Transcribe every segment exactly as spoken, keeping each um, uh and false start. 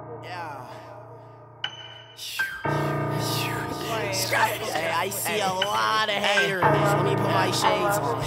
Yeah. Hey, I see a lot of haters. Let me put my shades on.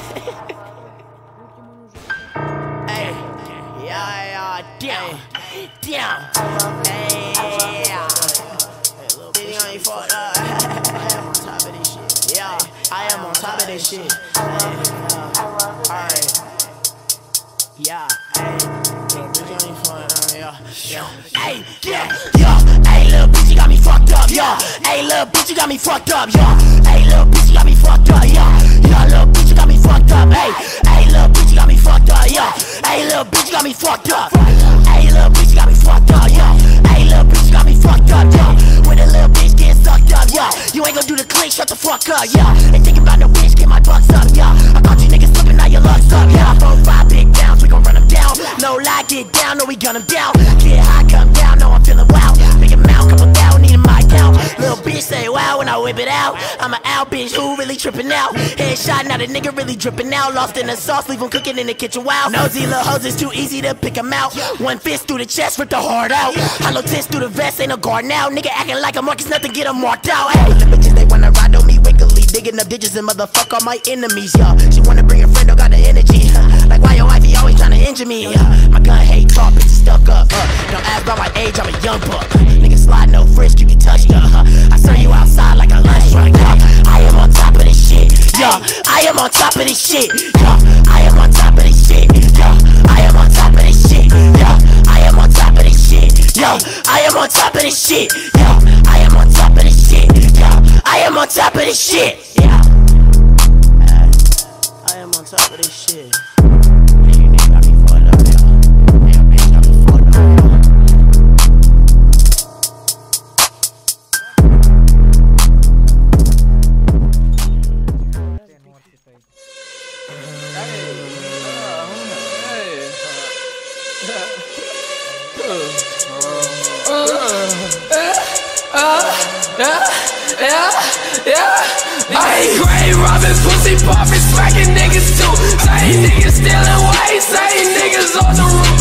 Hey, yeah, yeah, down, down. Hey, yeah. Baby, I ain't fucked up. I am on top of this shit. Yeah, I am on top of this shit. Alright. Yeah, hey, little bitch, you ain't fucked up. Yeah, yeah. Hey, yeah, yeah. Hey, little bitch, you got me fucked up. Yeah, hey, little bitch, you got me fucked up. Yeah, hey, little bitch, you got me fucked up. Yeah, yeah, little bitch, you got me fucked up. Hey, hey, little bitch, you got me fucked up. Yeah, hey, little bitch, you got me fucked up. Hey, little bitch, you got me fucked up. Yeah, hey, little bitch, you got me fucked up. Yeah, when a little bitch get sucked up. Yeah, you ain't gonna do the click, shut the fuck up. Yeah, ain't thinking about no bitch, get my bucks up. Yeah, I got you niggas slipping, now your luck's up. Yeah, four, five big downs, we gon' run them down. No lie, get down, no we gun them down. Get high, come down, no I'm feeling wild. Big amount, couple down, need my count. Little bitch say wow when I whip it out. I'm an out bitch who really tripping out. Headshot, now the nigga really dripping out. Lost in the sauce, leave him cooking in the kitchen. Wow, nosy little hoes, it's too easy to pick him out. One fist through the chest, rip the heart out. Hollow tits through the vest, ain't no guard now. Nigga acting like a Marcus, nothing get him marked out. Hey, the bitches they wanna ride on me wiggly, digging up ditches and motherfuck all my enemies. Yeah, she wanna bring a friend, don't got the energy. Like why your wifey always tryna injure me? Yeah, my gun hate talk, bitches stuck up. Uh, don't ask about my age, I'm a young buck. Nigga slide no frisk, you get touched up. Uh, I serve you outside like a lunch truck. Yeah, I am on top of this shit. Yeah, I am on top of this shit. Yeah, I am on top of this shit. Yeah, I am on top of this shit. Yeah, I am on top of this shit. Yeah, I am on top of this shit. Yeah, I am on top of this shit. Yeah, I am on top of this shit. Yeah, I am on top of this shit. Yeah, yeah, yeah. I ain't grave robbing, pussy popping, smacking niggas too. Same niggas stealing white, same niggas on the roof.